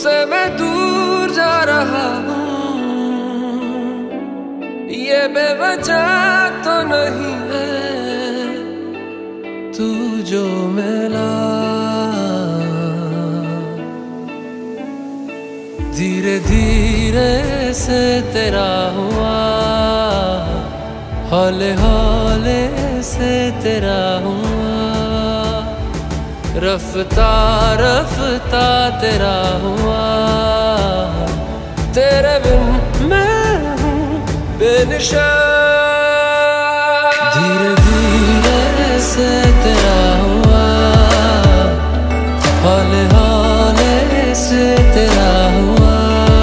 तुझसे मैं दूर जा रहा हूँ, ये बेवजह तो नहीं है। तू जो मिला धीरे धीरे से तेरा हुआ, हौले हौले से तेरा हुआ, रफ्ता रफ्ता तेरा हुआ। तेरे बिन मैं हूँ बेनिशान। धीरे धीरे से तेरा हुआ, हौले हौले से तेरा हुआ,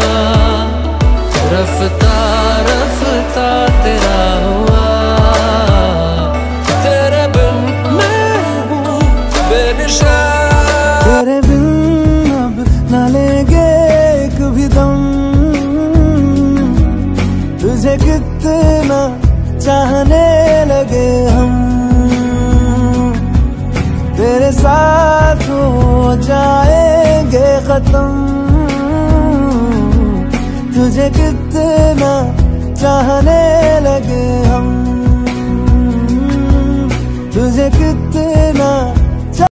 रफ्ता रफ्ता तेरा हुआ। तेरे बिन मैं हूँ बेनिशान। तेरे बिन अब ना लेंगे एक भी दम, तुझे कितना चाहने लगे हम। तेरे साथ हो जाएंगे खत्म, तुझे कितना चाहने लगे हम।